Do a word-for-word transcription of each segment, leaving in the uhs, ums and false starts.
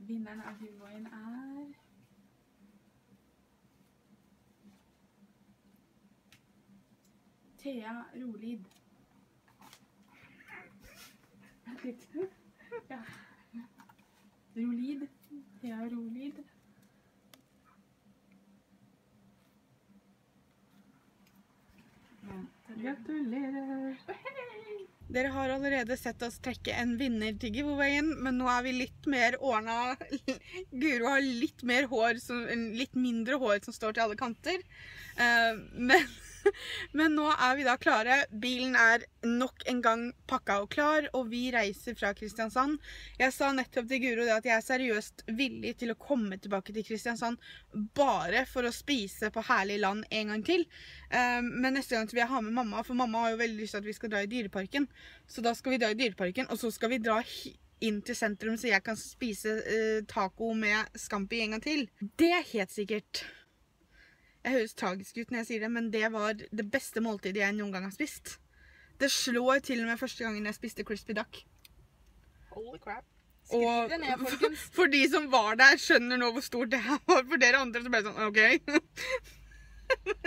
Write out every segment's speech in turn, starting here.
Vinneren av giveawayen er... Thea Rolid. Ja. Rolid. Thea Rolid. Gratulerer. Dere har allerede sett oss trekke en vinner til giveawayen, men nå er vi litt mer ordnet. Guro har litt mer hår, som, litt mindre hår som står til alle kanter. Uh, men, men nå er vi da klare. Bilen er nok en gang pakket og klar, og vi reiser fra Kristiansand. Jeg sa nettopp til Guro det at jeg er seriøst villig til å komme tilbake til Kristiansand bare for å spise på herlig land en gang til. Uh, men neste gang vil jeg ha med mamma, for mamma har jo veldig lyst til at vi skal dra i dyreparken. Så da skal vi dra i dyreparken, og så skal vi dra inn til sentrum så jeg kan spise uh, taco med scampi en gang til. Det er helt sikkert. Jeg høres tragisk ut når jeg sier det, men det var det beste måltidet jeg noen gang har spist. Det slår til og med første gangen jeg spiste crispy duck. Holy crap. Og det ned, folkens. For de som var der skjønner nå hvor stort det her var. For dere andre så ble det sånn, ok.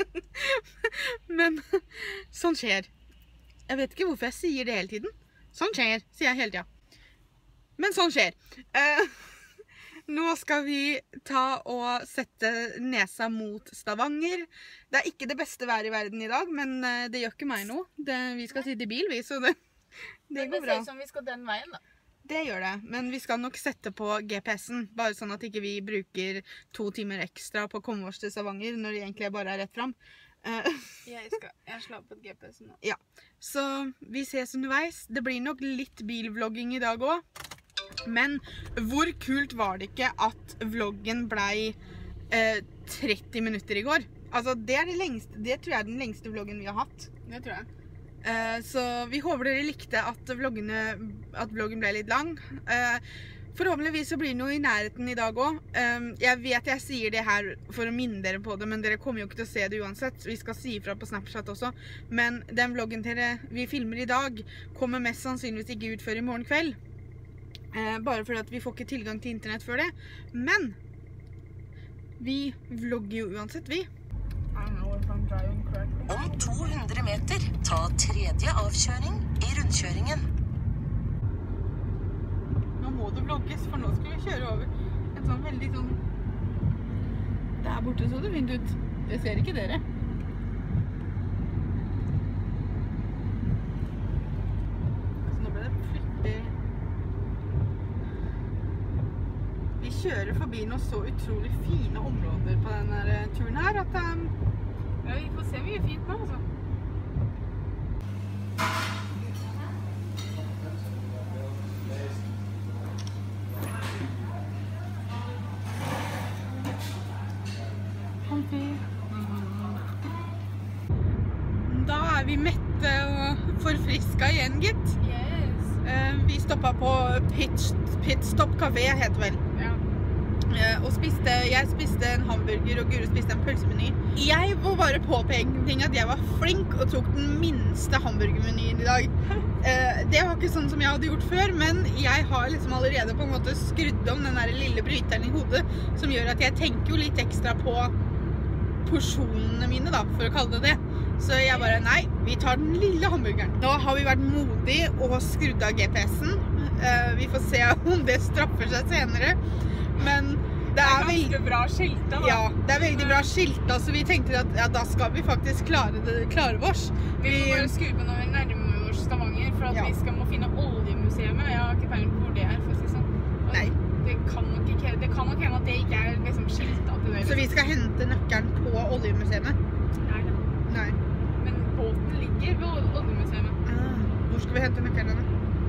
Men sånn skjer. Jeg vet ikke hvorfor jeg sier det hele tiden. Sånn skjer, sier jeg hele tiden. Men sånn skjer. Uh, nå skal vi ta og sette nesa mot Stavanger. Det er ikke det beste været i verden i dag, men uh, det gjør ikke meg noe. Det, vi skal sitte i bil, vi, så det, det går bra. Det ser ut som vi skal den veien, da. Det gjør det, men vi skal nok sette på G P S-en, bare sånn at ikke vi bruker to timer ekstra på å komme oss til Stavanger, når det egentlig bare er rett frem. Uh, jeg skal jeg slår på G P S-en nå. Ja, så vi ses underveis. Det blir nok litt bilvlogging i dag også. Men hvor kult var det ikke at vloggen ble uh, tretti minutter i går? Altså, det er det lengste, det tror jeg er den lengste vloggen vi har hatt. Det tror jeg. Uh, så vi håper dere likte at, vloggene, at vloggen ble litt lang. Uh, Forhåpentligvis så blir det noe i nærheten i dag også. Um, jeg vet jeg sier det her for å minne dere på det, men dere kommer jo ikke til å se det uansett. Vi skal si ifra på Snapchat også. Men den vloggen dere vi filmer i dag kommer mest sannsynligvis ikke ut før i morgen kveld. Uh, bare fordi at vi får ikke tilgang til internett før det. Men vi vlogger jo uansett, vi. Om to hundre meter, ta tredje avkjøring i rundkjøringen. Nå må det vlogges, for nå skal vi kjøre over en sånn veldig sånn... Der borte så det fint ut. Det ser ikke dere. Så nå ble det fryktelig... Vi kjører forbi noen så utrolig fine områder på denne turen her, at... Um... Ja, vi får se mye fint nå, altså. Da er vi mette og forfriska igjen, gitt. Yes. Vi stoppet på Pit, Pitstop Café, heter vel. Ja. Og spiste, jeg spiste en hamburger, og Guro spiste en pølsemeny. Jeg må bare påpeke ting at jeg var flink og tok den minste hamburgermenyen i dag. Det var ikke sånn som jeg hadde gjort før, men jeg har liksom allerede på en måte skrudd om den der lille bryteren i hodet, som gjør at jeg tenker jo litt ekstra på porsjonene mine da, for å kalle det det. Så jeg bare, nei, vi tar den lille hamburgeren. Nå har vi vært modige og skrudd av G P S-en. Vi får se om det straffer seg senere. Men det er, det er ganske bra skiltet da. Ja, det er veldig bra skiltet, så vi tenkte at ja, da skal vi faktisk klare, det, klare oss. Vi, vi må bare skru på når vi nærmer oss Stavanger, for at ja. Vi skal må finne oljemuseet. Jeg har ikke peiling på hvor det er, for å si sånn. Og nei. Det kan nok ikke, det kan nok hende at det ikke er liksom skiltet til det. Liksom. Så vi skal hente nøkkelen på oljemuseet? Nei, da. Nei. Men båten ligger ved oljemuseet. Ah, hvor skal vi hente nøkkelen?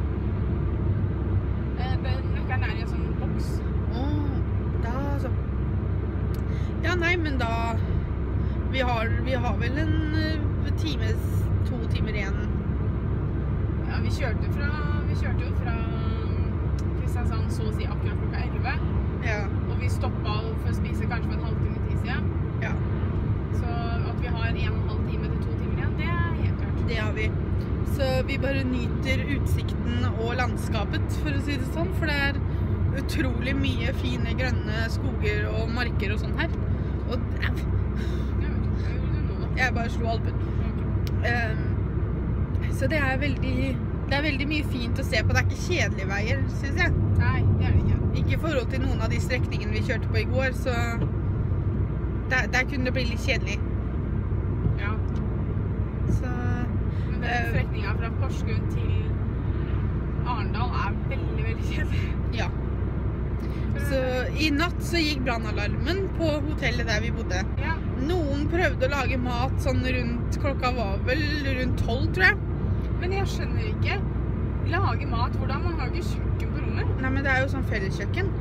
Eh, nøkkelen er i en sånn boks. Åh, da så. Ja, nei, men da vi har, vi har vel en uh, time, to timer igjen. Ja, vi kjørte fra vi kjørte jo fra Kristiansand så å si akkurat klokka elleve. Ja. Og vi stoppet for å spise kanskje for en halvtime tid siden. Ja. Så at vi har en og en halv time til to timer igjen, det er helt klart. Det har vi. Så vi bare nyter utsikten og landskapet, for å si det sånn, for det er utrolig mye fine grønne skoger og marker og sånn her. Og jeg bare slo albuen. Um, så det er veldig, det er veldig mye fint å se på. Det er ikke kjedelige veier, synes jeg. Nei, det er det ikke. Ikke i forhold til noen av de strekningene vi kjørte på i går, så der, der kunne det bli litt kjedelig. Ja. Så... Men den strekningen fra Porsgrunn til Arendal er veldig, veldig kjedelig. Ja. Så i natt så gikk brannalarmen på hotellet der vi bodde. Ja. Noen prøvde å lage mat sånn rundt, klokka var vel rundt tolv, tror jeg. Men jeg skjønner ikke. Lage mat, hvordan? Man har ikke kjøkken på rommet. Nei, men det er jo sånn felleskjøkken.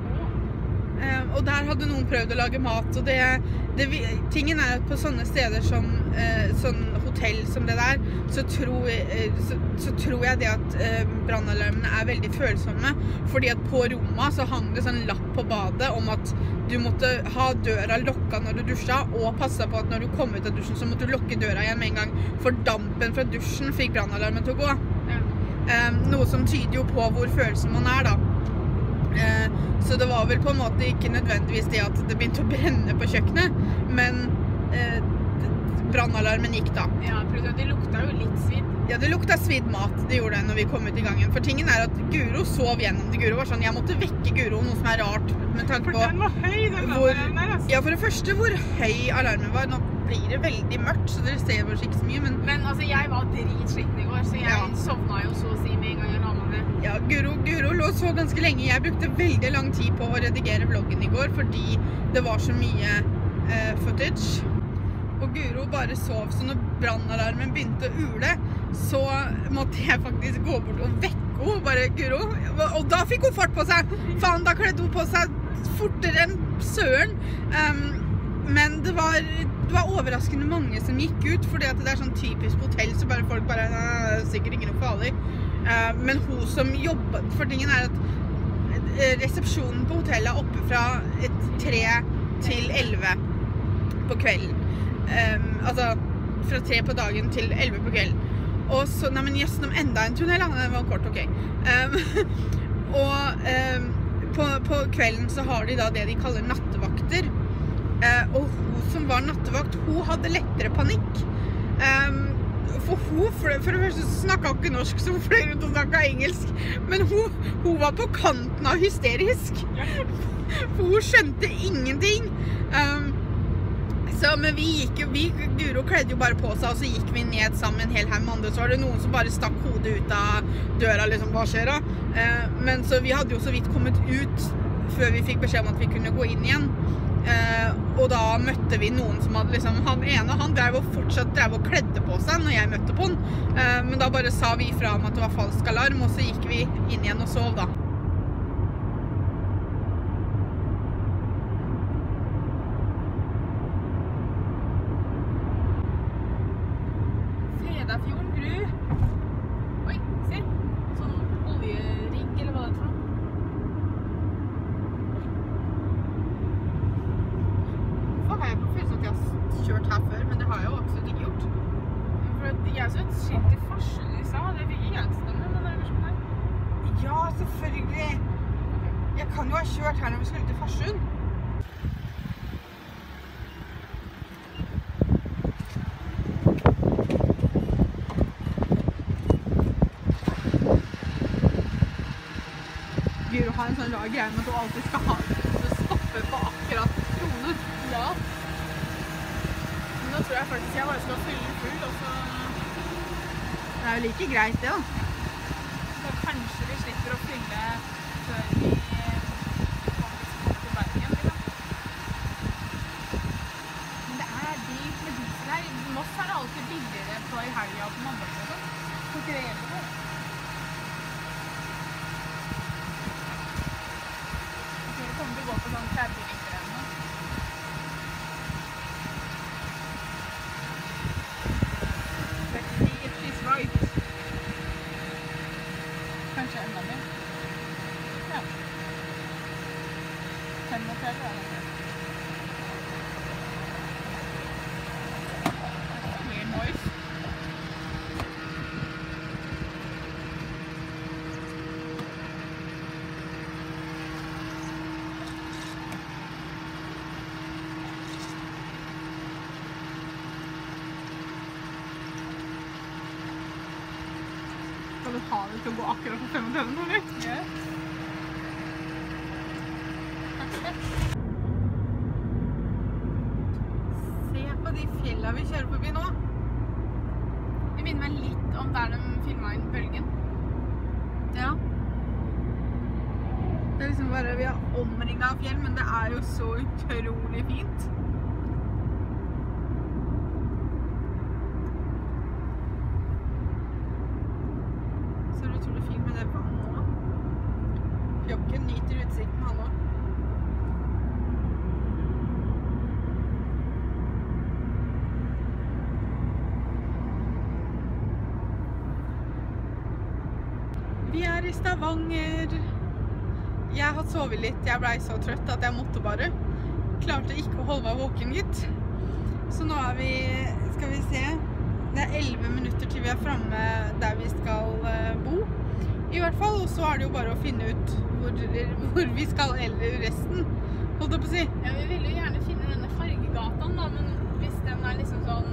Uh, og der hadde noen prøvd å lage mat, og det, det, tingen er at på sånne steder som uh, sånn hotell som det der, så tror, jeg, uh, så, så tror jeg det at uh, brannalarmene er veldig følsomme, fordi at på rommet så hang det sånn lapp på badet om at du måtte ha døra lokka når du dusja, og passe på at når du kom ut av dusjen så måtte du lukke døra igjen med en gang, for dampen fra dusjen fikk brannalarmen til å gå. Ja. Uh, noe som tyder jo på hvor følsom man er da. Eh, så det var vel på en måte ikke nødvendigvis det at det begynte å brenne på kjøkkenet, men eh, brannalarmen gikk da. Ja, for det lukta jo litt svidd. Ja, det lukta svidd mat, det gjorde det når vi kom ut i gangen. For tingen er at Guro sov gjennom det. Guro var sånn, jeg måtte vekke Guro, noe som er rart med tanke på... For den var høy, den hvor, alarmen der, altså. Ja, for det første hvor høy alarmen var. Nå blir det veldig mørkt, så dere ser vel ikke så mye, men... Men altså, jeg var dritsliten i går, så jeg ja. sovna jo så å si med en gang jeg la meg ned. Ja, Guro, Guro lå så ganske lenge. Jeg brukte veldig lang tid på å redigere vloggen i går, fordi det var så mye eh, footage. Og Guro bare sov, så når brannalarmen begynte å ule, så måtte jeg faktisk gå bort og vekke henne, bare Guro. Og da fikk hun fart på seg. Faen, da kledde hun på seg fortere enn søren. Um, men det var, det var overraskende mange som gikk ut, fordi at det er sånn typisk hotell, så bare folk bare, nei, sikkert ikke noe farlig. Uh, men hun som jobbet, for tingen er at resepsjonen på hotellet er oppe fra tre til elleve på kvelden. Um, altså fra tre på dagen til elleve på kvelden. Og så, nei, men jøss, om enda en tunnel, den var kort, ok. Um, og um, på, på kvelden så har de da det de kaller nattevakter. Uh, og hun som var nattevakt, hun hadde lettere panikk. Um, for hun, for, for det første så snakket hun ikke norsk, så hun fløy rundt og snakket engelsk. Men hun, hun var på kanten av hysterisk. For hun skjønte ingenting. Um, Så, men vi gikk jo, vi, Guro kledde jo bare på seg, og så gikk vi ned sammen en hel haug med andre, så var det noen som bare stakk hodet ut av døra, liksom, hva skjer da? Eh, men så vi hadde jo så vidt kommet ut før vi fikk beskjed om at vi kunne gå inn igjen. Eh, og da møtte vi noen som hadde liksom, han ene, han drev og fortsatt drev og kledde på seg når jeg møtte på han. Eh, men da bare sa vi fra om at det var falsk alarm, og så gikk vi inn igjen og sov da. Fjorden bru. Oi, se. Sånn oljerigg, eller hva det er for noe. Hvorfor har jeg på følelse at jeg har kjørt her før, men det har jeg jo absolutt ikke gjort. For at jeg så et skilt i Farsund i stad, det fikk ikke hjelpstemme, men det er kanskje her. Ja, selvfølgelig. Jeg kan jo ha kjørt her når vi skulle til Farsund. Guro har en sånn rar greie med at hun alltid skal ha å stoppe på akkurat kroner. Ja. Men da tror jeg faktisk jeg bare skal fylle full, og så... Det er jo like greit det da. Så kanskje vi slipper å fylle før vi kommer til Bergen, liksom. Men det er dyrt med diesel her. I Moss er det alltid billigere på i helga og på mandag og sånn. Konkurrerer det. Kommer til å gå på sånn tretti liter eller noe. tretti is right. Kanskje enda mer. Ja. femogtredve er det. Weird noise. det til å gå akkurat på femogtredve nå, eller? Ja. Se på de fjellene vi kjører forbi nå. Det minner meg litt om der de filmet inn bølgen. Ja. Det er liksom bare, vi har omringet av fjell, men det er jo så utrolig fint. Så er det utrolig fint med det vannet nå. Fjokken nyter utsikten han også. Vi er i Stavanger. Jeg har sovet litt. Jeg ble så trøtt at jeg måtte bare. Klarte ikke å holde meg våken, gitt. Så nå er vi, skal vi se, det er elleve minutter til vi er fremme der vi skal bo. I hvert fall, og så er det jo bare å finne ut hvor, hvor vi skal, eller resten, holdt jeg på å si. Ja, vi vil jo gjerne finne denne fargegatan da, men hvis den er liksom sånn,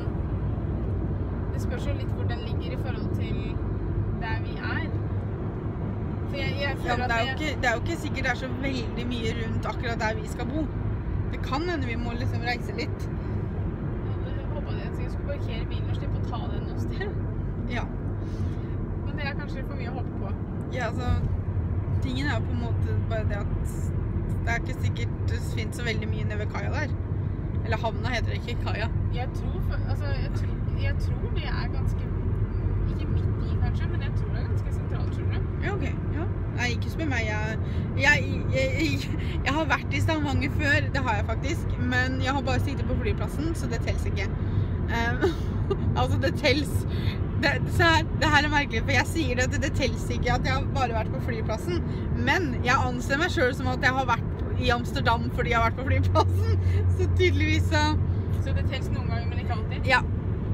det spørs jo litt hvor den ligger i forhold til der vi er. For jeg, jeg Ja, men det er, jo ikke, det er jo ikke sikkert det er så veldig mye rundt akkurat der vi skal bo. Det kan hende vi må liksom reise litt. Jeg håpet at jeg skulle parkere bilen og slippe å ta den noe sted. Ja. Men det er kanskje for mye å håpe på. Ja, altså, tingen er jo på en måte bare det at det er ikke sikkert det finnes så veldig mye nede ved kaia der. Eller havna heter det ikke, kaia. Jeg tror, altså, jeg tror, jeg tror det er ganske, ikke midt i kanskje, men jeg tror det er ganske sentralt, tror du? Ja, ok. Ja. Nei, ikke spør meg. Jeg, jeg, jeg, jeg, jeg har vært i Stavanger før, det har jeg faktisk, men jeg har bare sittet på flyplassen, så det tels ikke. Um, altså, det tels. Det, så her, det her er merkelig, for jeg sier det, det tels ikke at jeg har bare vært på flyplassen, men jeg anser meg selv som at jeg har vært i Amsterdam fordi jeg har vært på flyplassen, så tydeligvis så... Så det tels noen ganger, men ikke alltid? Ja.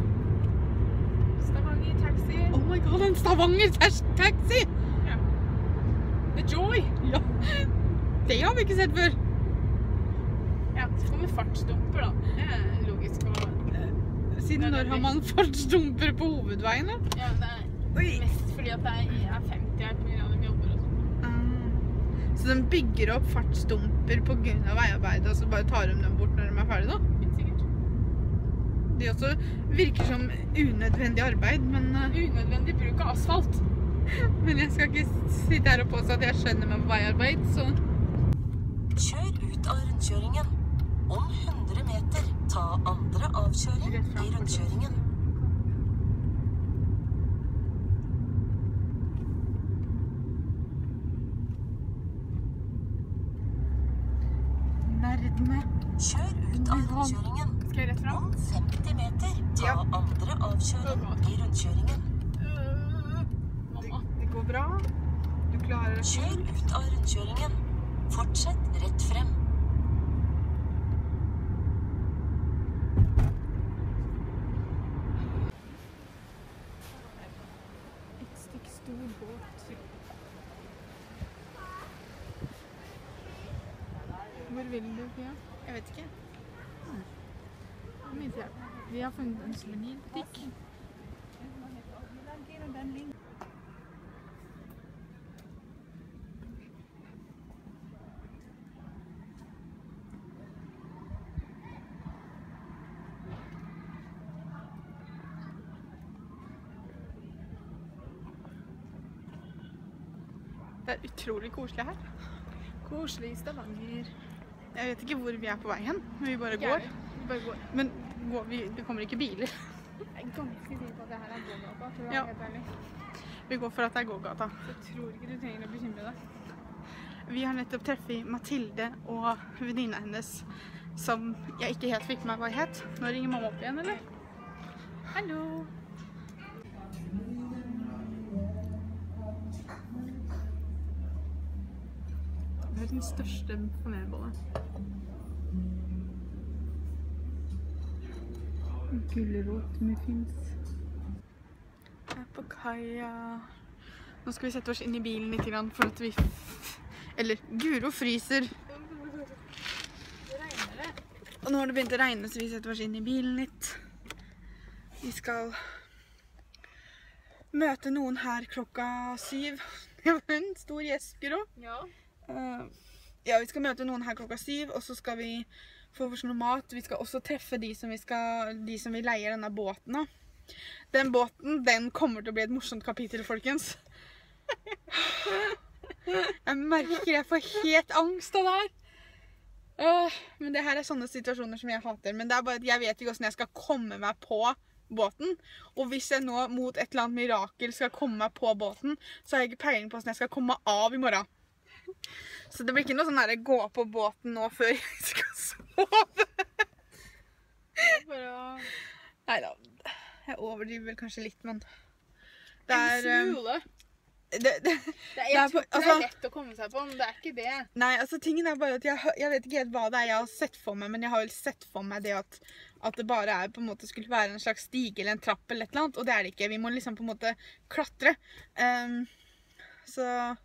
Stavanger taxi. Oh my god, en Stavanger taxi! Ja. The Joy! Ja, det har vi ikke sett før. Ja, så kommer fartsdumper da. Det er logisk å... Siden når har man fartsdumper på hovedveien da? Ja, det er mest fordi at det er femti her på grunn av de jobber og sånt. Ah. Så de bygger opp fartsdumper på grunn av veiarbeidet, og så bare tar de dem bort når de er ferdige da? Helt sikkert. Det også virker som unødvendig arbeid, men... Unødvendig bruk av asfalt. Men jeg skal ikke sitte her og påstå at jeg skjønner meg på veiarbeid, så... Kjør ut av rundkjøringen. Om hundre meter, ta andre avkjøring i rundkjøringen. Nerdene. Kjør ut av rundkjøringen. Skal jeg rett frem? Om femti meter, ta Ja. andre avkjøring i rundkjøringen. Øh, mamma. Det går bra. Du klarer det. Kjør ut av rundkjøringen. Fortsett rett frem. Et stykke stor båt. Hvor vil du, Pia? Jeg vet ikke. Vi har funnet en souvenirbutikk. Det er utrolig koselig her. Koselig i Stavanger. Jeg vet ikke hvor vi er på vei hen, men vi bare går. Vi bare går. Men går vi, det kommer ikke biler. Jeg er ganske sikker på at det her er gågata, for å være Ja. helt ærlig. Vi går for at det er gågata. Så jeg tror ikke du trenger å bekymre deg. Vi har nettopp treffet Mathilde og venninna hennes, som jeg ikke helt fikk med meg hva jeg het. Nå ringer mamma opp igjen, eller? Hallo! Det er den største panerbollen. Gulrotmuffins. Her på kaia. Nå skal vi sette oss inn i bilen litt grann, for at vi... Eller, Guro fryser. Og nå har det begynt å regne, så vi setter oss inn i bilen litt. Vi skal møte noen her klokka syv. Det var en stor gjestbyrå. Ja. Uh, ja, vi skal møte noen her klokka syv, og så skal vi få oss noe mat. Vi skal også treffe de som vi, skal, de som vi leier denne båten av. Den båten, den kommer til å bli et morsomt kapittel, folkens. Jeg merker jeg får helt angst av det her. Uh, men det her er sånne situasjoner som jeg hater. Men det er bare at jeg vet ikke hvordan jeg skal komme meg på båten. Og hvis jeg nå mot et eller annet mirakel skal komme meg på båten, så har jeg ikke peiling på hvordan jeg skal komme av i morgen. Så det blir ikke noe sånn der gå på båten nå før jeg skal sove. For å... Neida, jeg overdriver vel kanskje litt, men det er... En smule. Det, det, det, er, jeg tror ikke altså, det er lett å komme seg på, men det er ikke det. Nei, altså tingen er bare at jeg, jeg vet ikke helt hva det er jeg har sett for meg, men jeg har vel sett for meg det at, at det bare er på en måte skulle være en slags stige eller en trapp eller et eller annet, og det er det ikke. Vi må liksom på en måte klatre. Um, så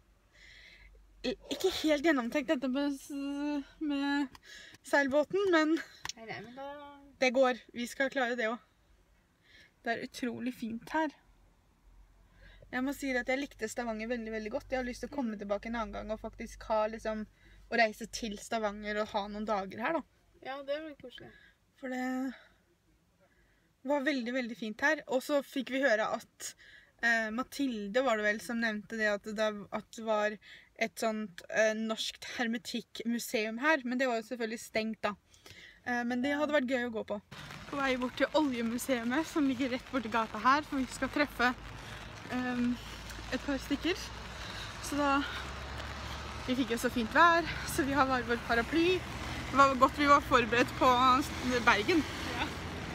ikke helt gjennomtenkt dette med, med seilbåten, men, nei, nei, men da... det går. Vi skal klare det også. Det er utrolig fint her. Jeg må si at jeg likte Stavanger veldig, veldig godt. Jeg har lyst til å komme tilbake en annen gang og faktisk ha liksom, å reise til Stavanger og ha noen dager her da. Ja, det var koselig. For det var veldig, veldig fint her. Og så fikk vi høre at eh, Mathilde var det vel som nevnte det at det, at det var et sånt eh, norskt hermetikkmuseum her. Men det var jo selvfølgelig stengt da. Eh, men det hadde vært gøy å gå på. På vei bort til Oljemuseet som ligger rett borti gata her, for vi skal treffe Um, et par stykker. Så da vi fikk jo så fint vær, så vi har vår paraply. Det var godt vi var forberedt på Bergen. Ja.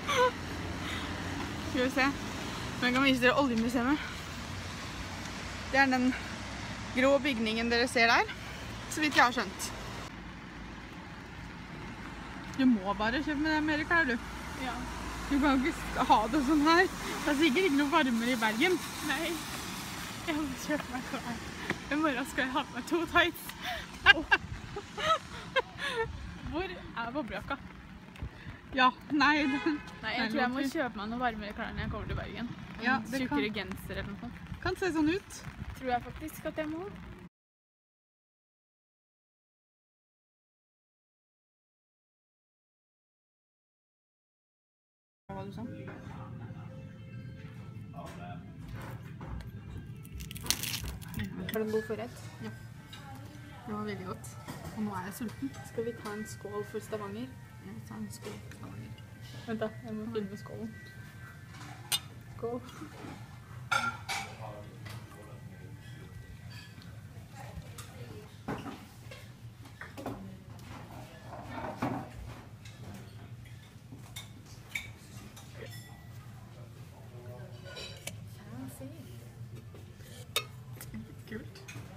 Skal vi se. Men jeg kan vise dere Oljemuseet. Det er den grå bygningen dere ser der, så vidt jeg har skjønt. Du må bare kjøpe med deg mer klær, du. Ja. Du kan ikke ha det sånn her. Det er sikkert ikke noe varmere i Bergen. Nei, jeg må kjøpe meg klær. I morgen skal jeg ha med to tights. Hvor er boblejakka? Ja, nei. Den, nei, jeg tror jeg må kjøpe meg noe varmere klær når jeg kommer til Bergen. Ja, det tjukkere kan, genser eller noe sånt. Kan se sånn ut. Tror jeg faktisk at jeg må. Hva du sa? Var det en god forrett? Ja. Det var veldig godt. Og nå er jeg sulten. Skal vi ta en skål for Stavanger? Jeg vil ta en skål for Stavanger. Vent da, jeg må filme skålen. Skål. Kult.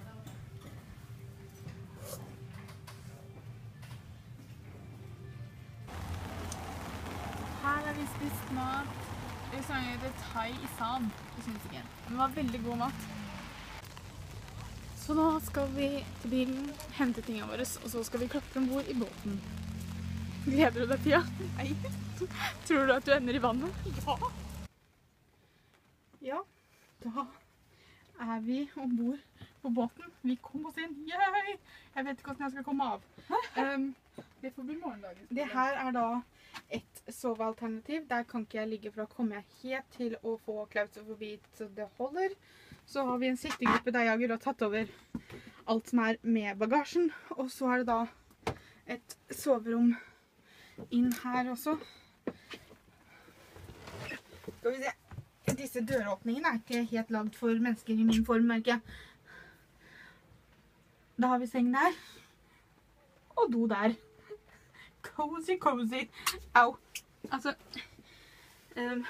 Her har vi spist mat. Restauranten heter Thai i San. Det synes ikke. Men det var veldig god mat. Så nå skal vi til bilen, hente tingene våre, og så skal vi klatre om bord i båten. Gleder du deg, Pia? Nei. Tror du at du ender i vannet? Ja. Ja, da er vi ombord på båten. Vi kom oss inn. Yay! Jeg vet ikke hvordan jeg skal komme av. Um, Det får bli morgendagen. det her er da et sovealternativ. Der kan ikke jeg ligge, for da kommer jeg helt til å få klaustrofobi så det holder. Så har vi en sittegruppe der jeg har tatt over alt som er med bagasjen. Og så er det da et soverom inn her også. Skal vi se. Disse døråpningene er ikke helt lagd for mennesker i min form, merker jeg. Da har vi seng der. Og do der. Cozy, cozy. Au. Altså, um,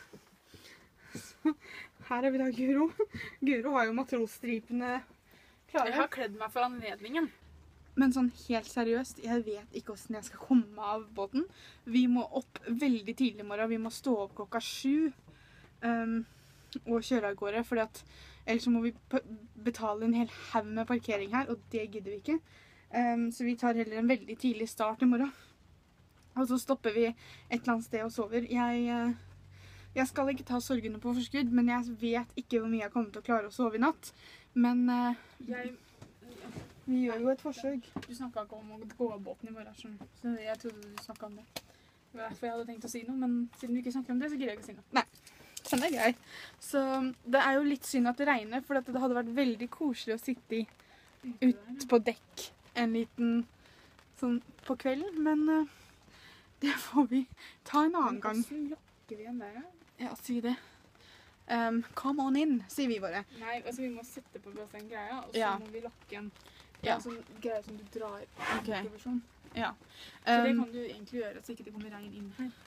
her er vi da Guro. Guro har jo matrosstripene klare. Jeg har kledd meg for anledningen. Men sånn helt seriøst, jeg vet ikke hvordan jeg skal komme av båten. Vi må opp veldig tidlig i morgen. Vi må stå opp klokka sju um, og kjøre av gårde, fordi at ellers så må vi betale en hel haug med parkering her, og det gidder vi ikke. Um, så vi tar heller en veldig tidlig start i morgen. Og så stopper vi et eller annet sted og sover. Jeg uh, Jeg skal ikke ta sorgene på forskudd, men jeg vet ikke hvor mye jeg kommer til å klare å sove i natt. Men uh, Jeg, vi gjør jo et forsøk. du snakket ikke om å gå av båten i morgen, skjønner du. Så jeg trodde du snakket om det. Det var derfor jeg hadde tenkt å si noe, men siden du ikke snakker om det, så greier jeg ikke å si noe. Den er grei. Så det er jo litt synd at det regner, for det hadde vært veldig koselig å sitte i, ut på dekk en liten sånn på kvelden, men uh, det får vi ta en annen gang. Hvordan lokker vi en der, da? Ja, si det. Um, come on in, sier vi bare. Nei, altså vi må sette på plass den greia, og så Ja. må vi lokke en, Ja. en sånn greie som du drar Ok. oppover sånn. Ja. Så det Um, kan du egentlig gjøre, så ikke det kommer regn inn her.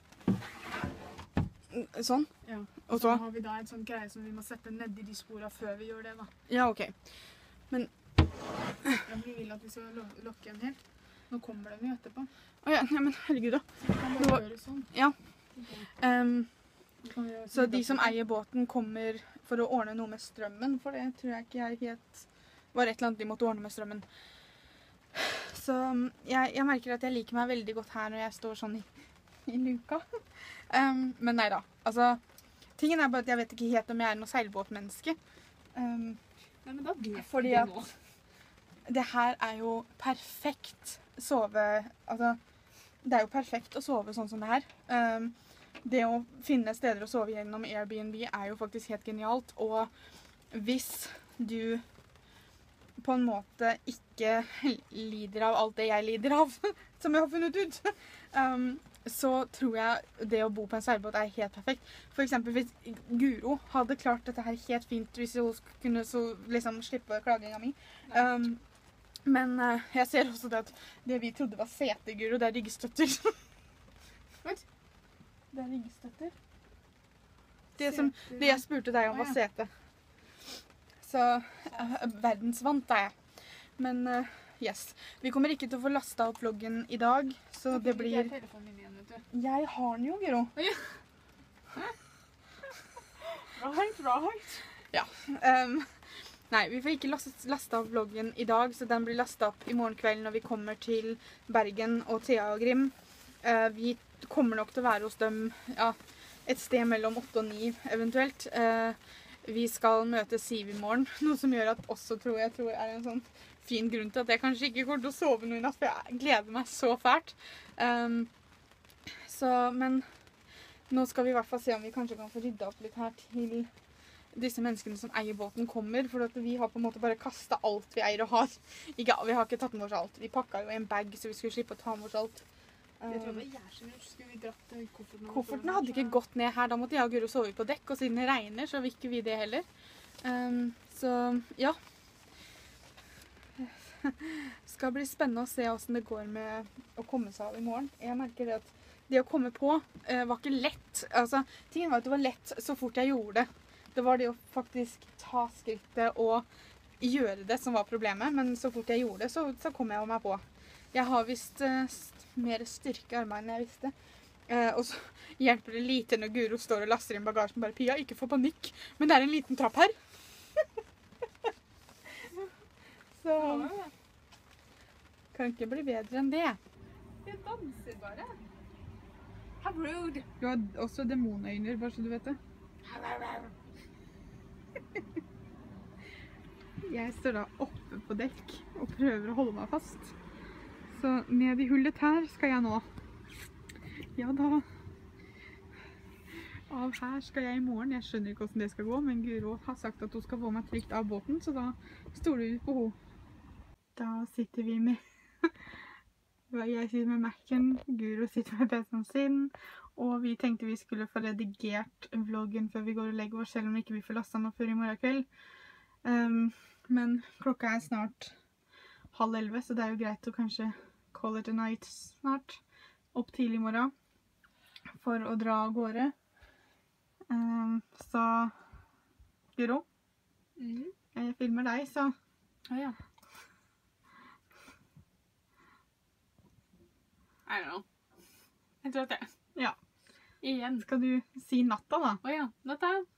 sånn? Ja. Og Så så? har vi da en sånn greie som vi må sette ned i de sporene før vi gjør det, da. Ja, ok. Ja, vi vil at vi skal lo lokke en helt. Nå kommer de jo etterpå. Å ja, ja, men herregud da. Så vi kan Det bare var- gjøre sånn. Ja. Ok. Um, Vi kan gjøre så sånn de som etterpå. eier båten kommer for å ordne noe med strømmen, for det tror jeg ikke jeg helt var et eller annet de måtte ordne med strømmen. Så um, jeg, jeg merker at jeg liker meg veldig godt her når jeg står sånn i, i luka. Um, men nei da. Altså, tingen er bare at jeg vet ikke helt om jeg er noe seilbåtmenneske. Um, Nei, men da vet Fordi vi det at- nå. det her er jo perfekt sove, altså, det er jo perfekt å sove sånn som det her. Um, det å finne steder å sove gjennom Airbnb er jo faktisk helt genialt, og hvis du på en måte ikke lider av alt det jeg lider av, som jeg har funnet ut, um, så tror jeg det å bo på en seilbåt er helt perfekt. For eksempel hvis Guro hadde klart dette her helt fint hvis hun kunne så liksom slippe klaginga mi. Um, men eh, jeg ser også det at det vi trodde var sete, Guro, det er ryggstøtter. What? Det er ryggstøtter. Det, som, det jeg spurte deg om Å, var ja. sete. Så eh, verdensvant er jeg. Men eh, yes. Vi kommer ikke til å få lastet opp vloggen i dag, så det blir... Jeg telefonen min igjen, vet du. Jeg har den jo, Guro. Right, right. Ja. Um, nei, vi får ikke lastet, lastet opp vloggen i dag, så den blir lastet opp i morgen kveld når vi kommer til Bergen og Thea og Grim. Uh, vi kommer nok til å være hos dem ja, et sted mellom åtte og ni eventuelt. Uh, vi skal møte Siv i morgen, noe som gjør at også tror jeg tror er en sånn fin grunn til at jeg kanskje ikke kommer til å sove noe i natt, for jeg gleder meg så fælt. Um, så, men nå skal vi i hvert fall se om vi kanskje kan få rydda opp litt her til disse menneskene som eier båten kommer, for at vi har på en måte bare kastet alt vi eier og har. Ikke, vi har ikke tatt med oss alt. Vi pakket jo en bag, så vi skulle slippe å ta med oss alt. Jeg tror Um, det er jævlig. Skulle vi dratt eh, kofferten? kofferten hadde ikke gått ned her, da måtte jeg og Guro sove på dekk, og siden det regner, så vil ikke vi det heller. Um, så, ja. Skal bli spennende å se hvordan det går med å komme seg av i morgen. Jeg merker det at det å komme på eh, var ikke lett. Altså, tingen var at det var lett så fort jeg gjorde det. Det var det å faktisk ta skrittet og gjøre det som var problemet, men så fort jeg gjorde det, så, så kom jeg meg på. Jeg har vist eh, mer styrke i armene enn jeg visste. Eh, og så hjelper det lite når Guro står og laster inn bagasjen, bare Pia, ikke få panikk, men det er en liten trapp her. Så kan ikke bli bedre enn det. Jeg danser bare. How rude. Du har også demonøyner, bare så du vet det. Jeg står da oppe på dekk og prøver å holde meg fast. Så ned i hullet her skal jeg nå. Ja da. Av her skal jeg i morgen. Jeg skjønner ikke hvordan det skal gå, men Guro har sagt at hun skal få meg trygt av båten, så da stoler vi på henne. Da sitter vi med jeg sitter med Mac'en, Guro sitter med P C-en sin, og vi tenkte vi skulle få redigert vloggen før vi går og legger oss, selv om ikke vi får lastet noe før i morgen kveld. Um, men klokka er snart halv elleve, så det er jo greit å kanskje call it a night snart, opp tidlig i morgen, for å dra av gårde. Um, så, Guro, Mhm. jeg filmer deg, så... Å ja. I don't know. Jeg tror at det. Ja. Igjen. Skal du si natta da? Å ja. Natta.